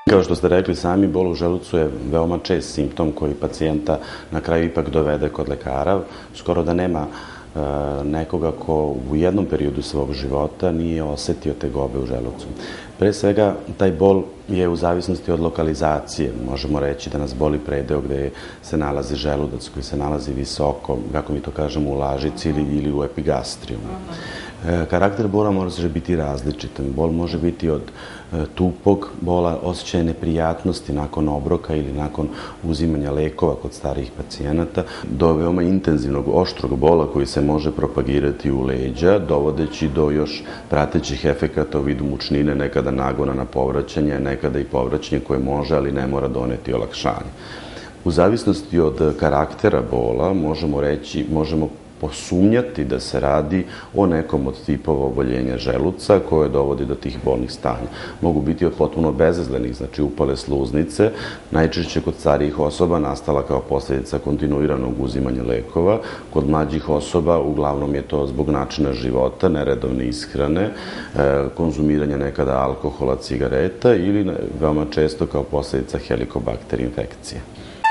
Kao što ste rekli sami, bol u želucu je veoma čest simptom koji pacijenta na kraju ipak dovede kod lekara. Skoro da nema nekoga ko u jednom periodu svog života nije osetio tegobe u želucu. Pre svega, taj bol je u zavisnosti od lokalizacije. Možemo reći da nas boli predeo gde se nalazi želudac, koji se nalazi visoko, kako mi to kažemo, u lažici ili u epigastrijumu. Karakter bola može biti različit. Bol može biti od tupog bola, osjećaja neprijatnosti nakon obroka ili nakon uzimanja lekova kod starijih pacijenata, do veoma intenzivnog, oštrog bola koji se može propagirati u leđa, dovodeći do još pratećih efekata u vidu mučnine, nekada nagona na povraćanje, nekada i povraćanje koje može, ali ne mora doneti olakšanje. U zavisnosti od karaktera bola možemo posumnjati da se radi o nekom od tipova oboljenja želuca koje dovodi do tih bolnih stanja. Mogu biti od potpuno bezazlenih, znači upale sluznice, najčešće kod starijih osoba nastala kao posljedica kontinuiranog uzimanja lekova. Kod mlađih osoba uglavnom je to zbog načina života, neredovne ishrane, konzumiranja nekada alkohola, cigareta ili veoma često kao posljedica helikobakter infekcije.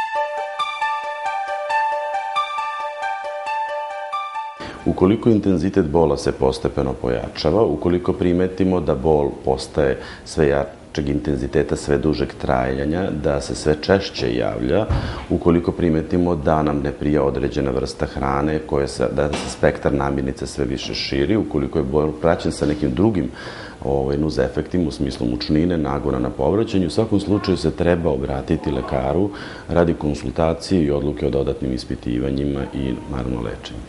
Ukoliko intenzitet bola se postepeno pojačava, ukoliko primetimo da bol postaje sve jačeg intenziteta, sve dužeg trajanja, da se sve češće javlja, ukoliko primetimo da nam ne prija određena vrsta hrane, da se spektar namirnice sve više širi, ukoliko je bol praćen sa nekim drugim nuz efektima u smislu mučnine, nagona na povraćanju, u svakom slučaju se treba obratiti lekaru radi konsultacije i odluke o dodatnim ispitivanjima i naravno lečenju.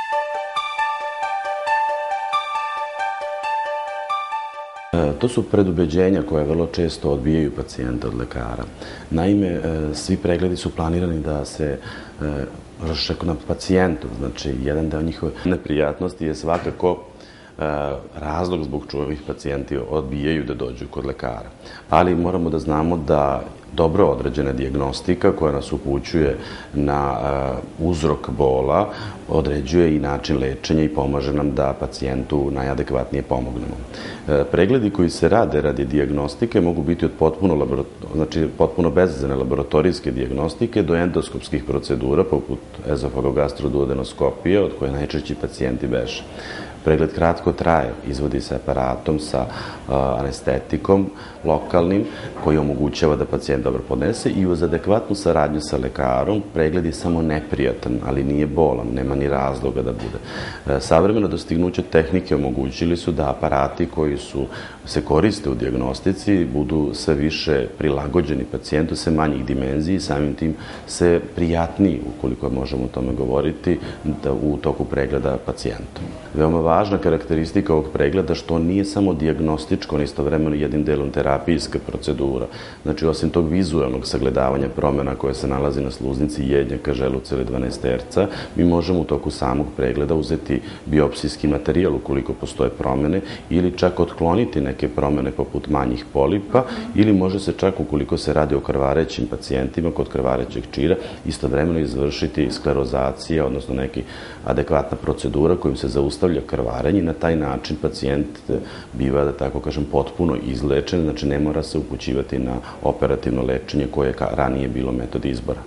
To su predubeđenja koje vrlo često odbijaju pacijenta od lekara. Naime, svi pregledi su planirani da se raščekaju na pacijentu, znači jedan deo njihove neprijatnosti je svakako razlog zbog čojih pacijenti odbijaju da dođu kod lekara. Ali moramo da znamo da dobro određena dijagnostika koja nas upućuje na uzrok bola određuje i način lečenja i pomaže nam da pacijentu najadekvatnije pomognemo. Pregledi koji se rade radi dijagnostike mogu biti od potpuno bezazlene laboratorijske dijagnostike do endoskopskih procedura poput ezofagogastrodudenoskopije od koje najčešći pacijenti beže. Pregled kratko traje, izvodi se aparatom sa anestetikom lokalnim koji omogućava da pacijent dobro podnese i uz adekvatnu saradnju sa lekarom pregled je samo neprijatan, ali nije bolan, nema ni razloga da bude. Savremeno dostignuće tehnike omogućili su da aparati koji se koriste u dijagnostici budu sve više prilagođeni pacijentu, sve manjih dimenziji i samim tim sve prijatniji, ukoliko možemo o tome govoriti, u toku pregleda pacijentom. Veoma važna karakteristika ovog pregleda što on nije samo dijagnostičko, on istovremeno jednim delom terapijska procedura. Znači, osim tog vizualnog sagledavanja promjena koje se nalazi na sluznici jednjaka, želuca ili 12-terca, mi možemo u toku samog pregleda uzeti biopsijski materijal ukoliko postoje promjene ili čak otkloniti neke promjene poput manjih polipa ili može se čak ukoliko se radi o krvarećim pacijentima kod krvarećeg čira istovremeno izvršiti sklerozacija, odnosno neka adekvatna procedura kojim se zaustavlja krvarenje i na taj način pacijent biva, da tako kažem, potpuno izlečen, znači ne mora se upućivati na operativno lečenje koje je ranije bilo metod izbora.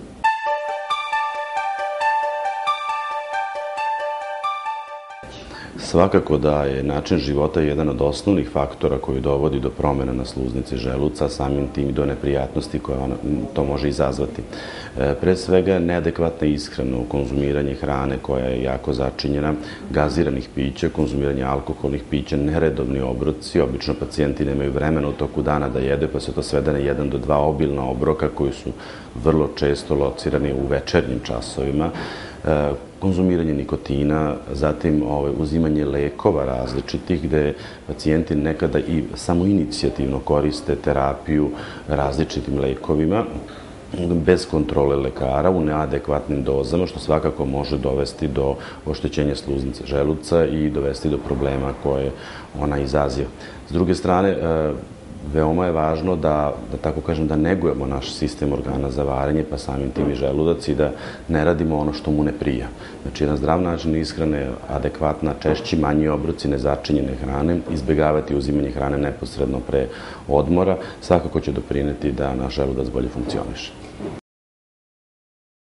Svakako da je način života jedan od osnovnih faktora koji dovodi do promjena na sluznici želuca, samim tim i do neprijatnosti koje to može izazvati. Pre svega, neadekvatna ishrana, konzumiranje hrane koja je jako začinjena, gaziranih pića, konzumiranje alkoholnih pića, neredovni obroci. Obično pacijenti nemaju vremena u toku dana da jede, pa se to svede na 1 do 2 obilna obroka koji su vrlo često locirani u večernjim časovima. Konzumiranje nikotina, zatim uzimanje lekova različitih gde pacijenti nekada i samoinicijativno koriste terapiju različitim lekovima bez kontrole lekara u neadekvatnim dozama, što svakako može dovesti do oštećenja sluznice želuca i dovesti do problema koje ona izaziva. S druge strane, veoma je važno da tako kažem, da negujemo naš sistem organa za varenje, pa samim tim i želudac i da ne radimo ono što mu ne prija. Znači, jedan zdrav način ishrane, adekvatna, češći, manji obroci nezačinjene hrane, izbegavati uzimanje hrane neposredno pre odmora, svakako će doprineti da naš želudac bolje funkcioniše.